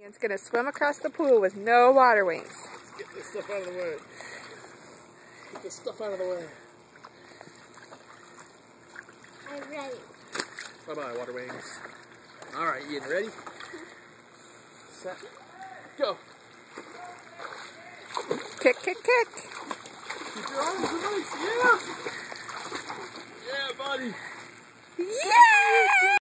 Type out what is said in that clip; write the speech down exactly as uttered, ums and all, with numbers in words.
It's going to swim across the pool with no water wings. Let's get this stuff out of the way. Get this stuff out of the way. I'm ready. Bye-bye, water wings. Alright, you ready? Set. Go. Kick, kick, kick. Keep your arms nice. Yeah. Yeah, buddy. Yeah!